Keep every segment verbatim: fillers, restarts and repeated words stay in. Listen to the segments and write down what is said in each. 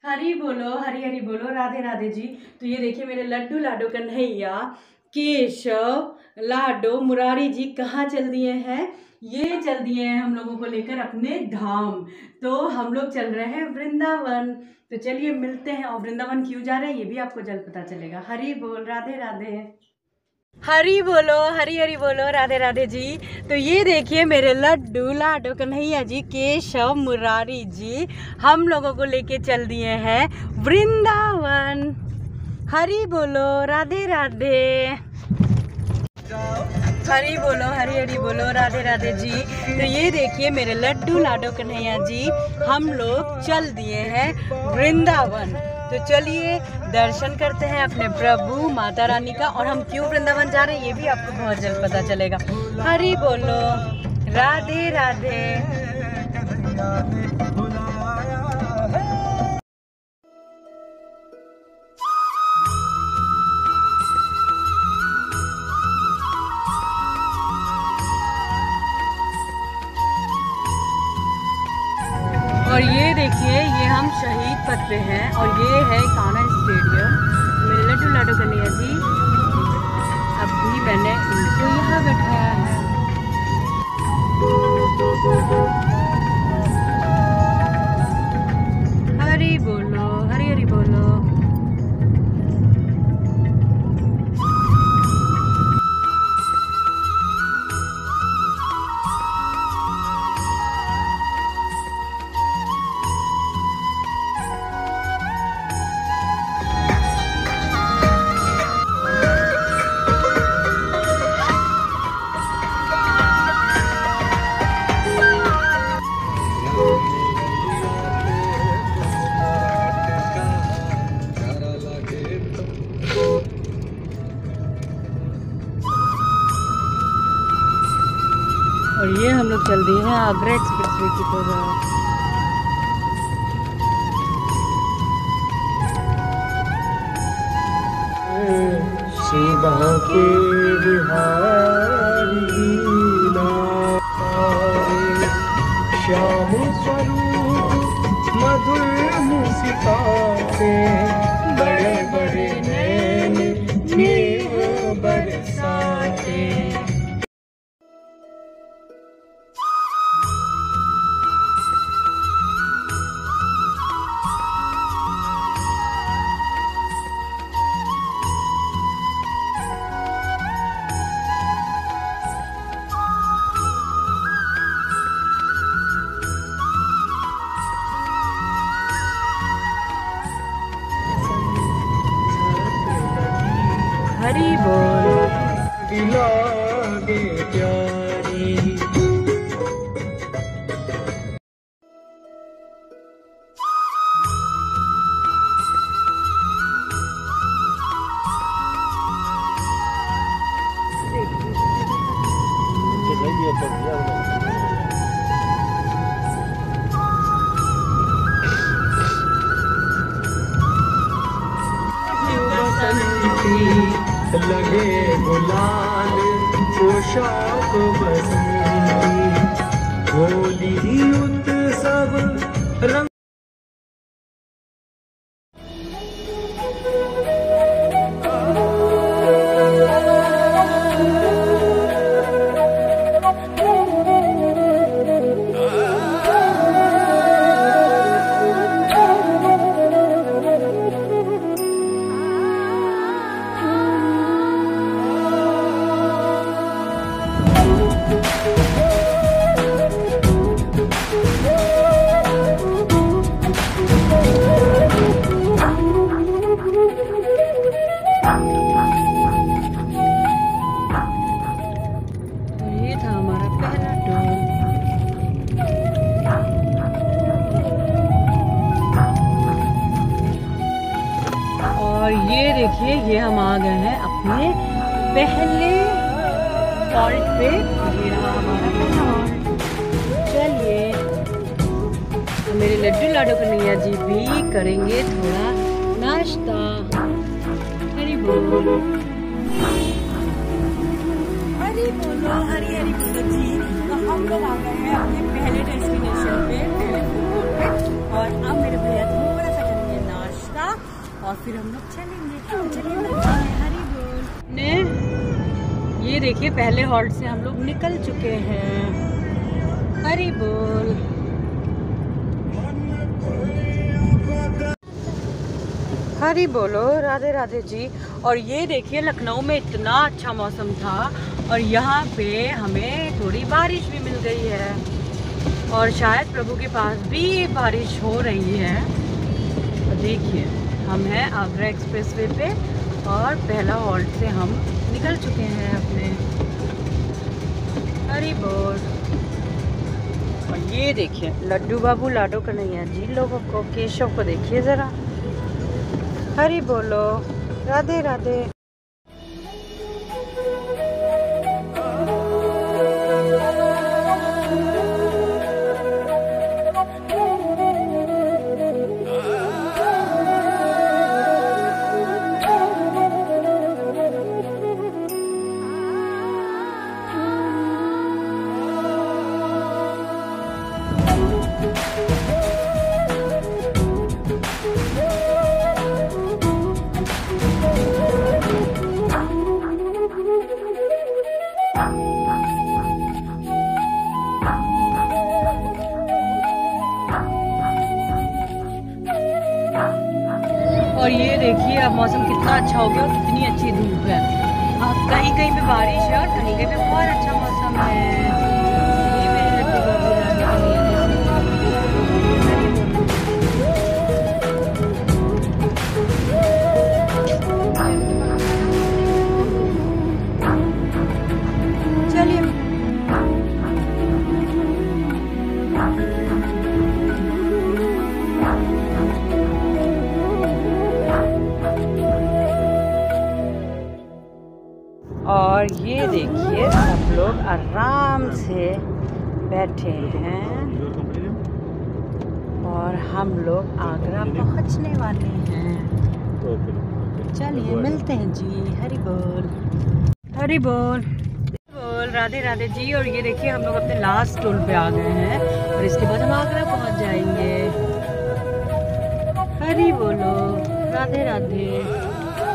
हरी बोलो, हरी हरी बोलो, राधे राधे जी। तो ये देखिए मेरे लड्डू लाडो कन्हैया, केशव, लाडो, मुरारी जी कहाँ चल दिए हैं? ये चल दिए हैं हम लोगों को लेकर अपने धाम। तो हम लोग चल रहे हैं वृंदावन। तो चलिए मिलते हैं। और वृंदावन क्यों जा रहे हैं ये भी आपको जल्द पता चलेगा। हरी बोल, राधे राधे। हरी बोलो, हरी हरी बोलो, राधे राधे जी। तो ये देखिए मेरे लड्डू लाडो कन्हैया जी, केशव, मुरारी जी हम लोगों को लेके चल दिए हैं वृंदावन। हरी बोलो, राधे राधे। हरी बोलो, हरी हरी बोलो, राधे राधे जी। तो ये देखिए मेरे लड्डू लाडो कन्हैया जी हम लोग चल दिए हैं वृंदावन। तो चलिए दर्शन करते हैं अपने प्रभु माता रानी का। और हम क्यों वृंदावन जा रहे हैं ये भी आपको बहुत जल्द पता चलेगा। हरि बोलो, राधे राधे। और ये देखिए ये हम शहीद पथ पे हैं और ये है कान्हा स्टेडियम। मेरे लड्डू लाडो कन्हैया जी अभी मैंने इनको यहाँ बैठाया है। हरी बोलो, हरी हरी बोलो। और ये हम लोग चल दिए हैं आगरा एक्सप्रेसवे की तरफ। श्री बांके बिहारी श्याम स्वरूप मधुर मुस्काते, बड़े बड़े नैन नेह बरसाते। हरी बोल, दिला दे प्यारी। लगे गुलाल पोशाक बसंती, होली उत्सव रंग। ये था हमारा पहला टूर। और ये देखिए ये हम आ गए हैं अपने पहले हॉल्ट पे। ये रहा हमारा पहला हॉल्ट। चलिए मेरे लड्डू लाडो कन्हैया जी भी करेंगे थोड़ा नाश्ता। हरी बोल, हरी बोलो, हरी हरी बोलो जी। तो हम लोग आ गए हैं अपने पहले डेस्टिनेशन पे, पहले फूड कोर्ट पे। और अब मेरे भैया जी बड़ा सा करेंगे फिर हम लोग चलेंगे। चलिए मिलते हैं, हरी बोल। ने ये देखिए पहले हॉल्ट से हम लोग निकल चुके हैं, हरी बोल। हरी बोलो, राधे राधे जी। और ये देखिए लखनऊ में इतना अच्छा मौसम था और यहाँ पे हमें थोड़ी बारिश भी मिल गई है और शायद प्रभु के पास भी बारिश हो रही है। तो देखिए हम हैं आगरा एक्सप्रेस वे पे और पहला हॉल्ट से हम निकल चुके हैं अपने, हरी बोल। और ये देखिए लड्डू बाबू लाडो कन्हैया जी लोगों को, केशव को देखिए ज़रा, हरी बोलो, राधे राधे। और ये देखिए अब मौसम कितना अच्छा हो गया और कितनी अच्छी धूप है। अब कहीं कहीं पे बारिश है और कहीं कहीं पे बहुत अच्छा मौसम है। ये मेरे लड्डू बाबू और ये देखिए सब लोग आराम से बैठे हैं और हम लोग आगरा पहुंचने वाले हैं। चलिए मिलते हैं जी, हरी बोल, हरी बोल, बोल, राधे राधे जी। और ये देखिए हम लोग अपने लास्ट टोल पे आ गए हैं और इसके बाद हम आगरा पहुंच जाएंगे, हरी बोलो, राधे राधे।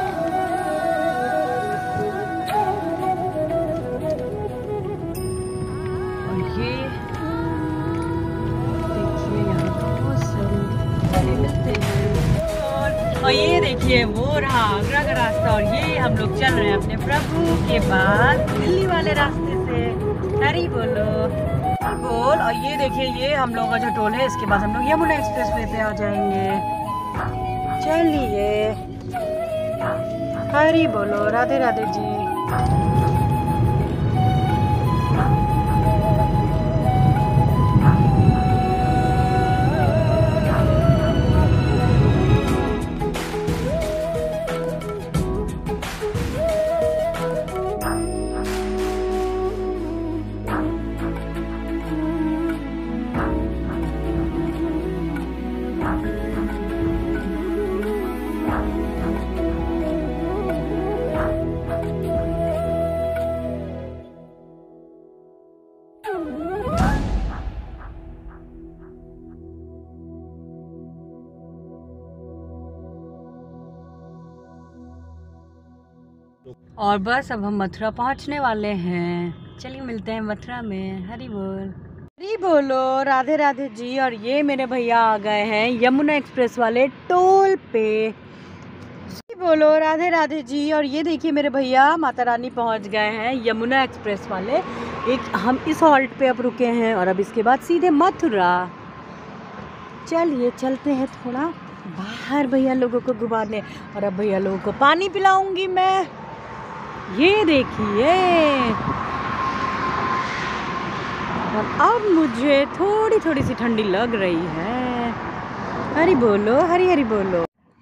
और ये देखिए वो रहा आगरा का रास्ता और ये हम लोग चल रहे हैं अपने प्रभु के पास दिल्ली वाले रास्ते से, हरी बोलो, बोल। और ये देखिए ये हम लोग का जो टोल है, इसके बाद हम लोग यमुना एक्सप्रेस वे पे आ जाएंगे। चलिए हरी बोलो, राधे राधे जी। और बस अब हम मथुरा पहुंचने वाले हैं। चलिए मिलते हैं मथुरा में, हरी बोल, हरी बोलो, राधे राधे जी। और ये मेरे भैया आ गए हैं यमुना एक्सप्रेस वाले टोल पे, हरी बोलो, राधे राधे जी। और ये देखिए मेरे भैया माता रानी पहुंच गए हैं यमुना एक्सप्रेस वाले। एक हम इस हॉल्ट पे अब रुके हैं और अब इसके बाद सीधे मथुरा। चलिए चलते हैं थोड़ा बाहर भैया लोगों को घुमाने और अब भैया लोगों को पानी पिलाऊंगी मैं। ये देखिए और अब मुझे थोड़ी थोड़ी सी ठंडी लग रही है, हरी बोलो, हरी हरी बोलो,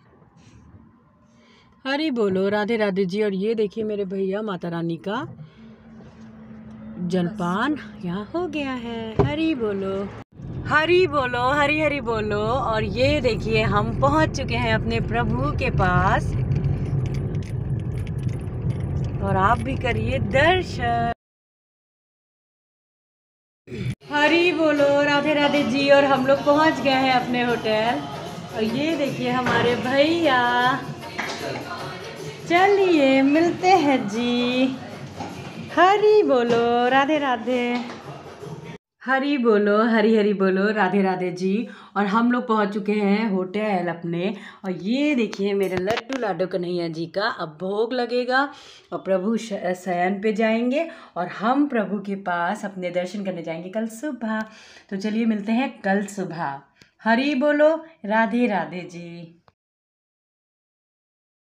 हरी बोलो, राधे राधे जी। और ये देखिए मेरे भैया माता रानी का जलपान यहाँ हो गया है, हरी बोलो, हरी बोलो, हरी हरी बोलो। और ये देखिए हम पहुँच चुके हैं अपने प्रभु के पास और आप भी करिए दर्शन, हरी बोलो, राधे राधे जी। और हम लोग पहुंच गए हैं अपने होटल और ये देखिए हमारे भैया चलिए मिलते हैं जी। हरी बोलो, राधे राधे। हरी बोलो, हरी हरी बोलो, राधे राधे जी। और हम लोग पहुंच चुके हैं होटल अपने, और ये देखिए मेरे लड्डू लाडो कन्हैया जी का अब भोग लगेगा और प्रभु शयन पे जाएंगे और हम प्रभु के पास अपने दर्शन करने जाएंगे कल सुबह। तो चलिए मिलते हैं कल सुबह। हरी बोलो, राधे राधे जी।